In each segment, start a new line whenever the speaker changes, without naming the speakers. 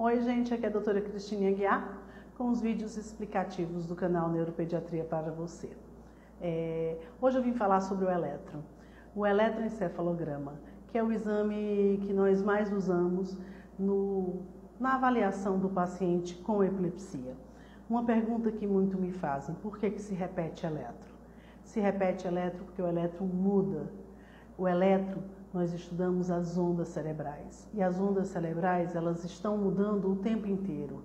Oi gente, aqui é a doutora Cristina Aguiar com os vídeos explicativos do canal Neuropediatria para você. Hoje eu vim falar sobre o eletroencefalograma, que é o exame que nós mais usamos na avaliação do paciente com epilepsia. Uma pergunta que muito me fazem: por que se repete eletro? Se repete eletro porque o eletro muda. O eletro, nós estudamos as ondas cerebrais, e as ondas cerebrais, elas estão mudando o tempo inteiro.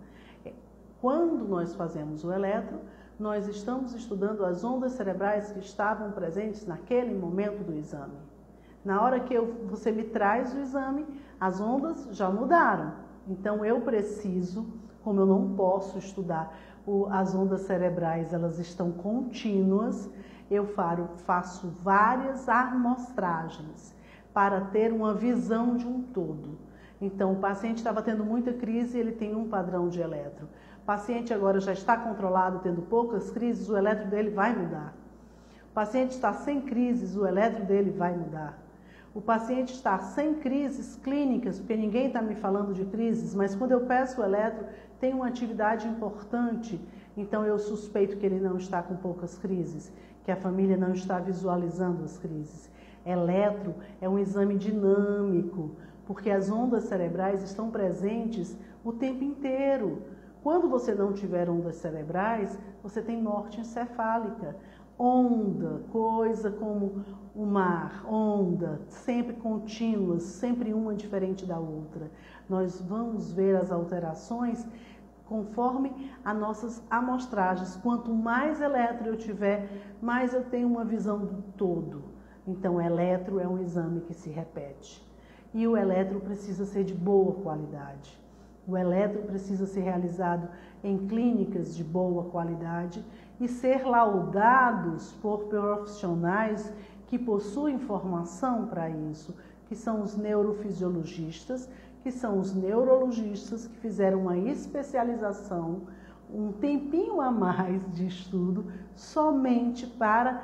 Quando nós fazemos o eletro, nós estamos estudando as ondas cerebrais que estavam presentes naquele momento do exame. Na hora que você me traz o exame, as ondas já mudaram. Então eu preciso, como eu não posso estudar as ondas cerebrais, elas estão contínuas, eu faço várias amostragens para ter uma visão de um todo. Então, o paciente estava tendo muita crise, ele tem um padrão de eletro. O paciente agora já está controlado, tendo poucas crises, o eletro dele vai mudar. O paciente está sem crises, o eletro dele vai mudar. O paciente está sem crises clínicas, porque ninguém está me falando de crises, mas quando eu peço o eletro, tem uma atividade importante, então eu suspeito que ele não está com poucas crises, que a família não está visualizando as crises. Eletro é um exame dinâmico, porque as ondas cerebrais estão presentes o tempo inteiro. Quando você não tiver ondas cerebrais, você tem morte encefálica. Onda, coisa como o mar, onda, sempre contínuas, sempre uma diferente da outra. Nós vamos ver as alterações conforme as nossas amostragens. Quanto mais eletro eu tiver, mais eu tenho uma visão do todo. Então, eletro é um exame que se repete. E o eletro precisa ser de boa qualidade. O eletro precisa ser realizado em clínicas de boa qualidade e ser laudados por profissionais que possuem formação para isso, que são os neurofisiologistas, que são os neurologistas que fizeram uma especialização, um tempinho a mais de estudo, somente para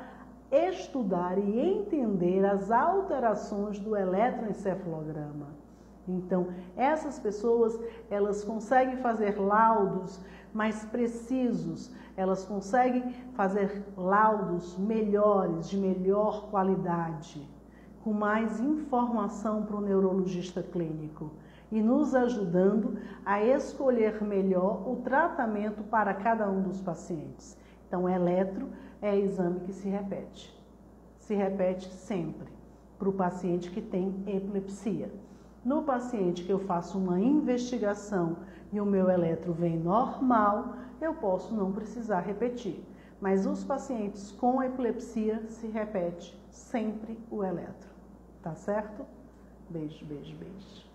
estudar e entender as alterações do eletroencefalograma. Então, essas pessoas, elas conseguem fazer laudos mais precisos, elas conseguem fazer laudos melhores, de melhor qualidade, com mais informação para o neurologista clínico e nos ajudando a escolher melhor o tratamento para cada um dos pacientes. Então, eletro é exame que se repete sempre para o paciente que tem epilepsia. No paciente que eu faço uma investigação e o meu eletro vem normal, eu posso não precisar repetir. Mas os pacientes com epilepsia se repete sempre o eletro. Tá certo? Beijo, beijo, beijo.